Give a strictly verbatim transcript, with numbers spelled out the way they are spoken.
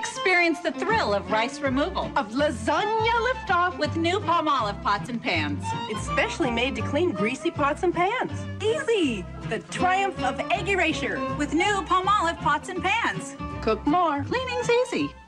Experience the thrill of rice removal. Of lasagna liftoff. With new Palmolive pots and pans. It's specially made to clean greasy pots and pans. Easy! The triumph of egg erasure. With new Palmolive pots and pans. Cook more. Cleaning's easy.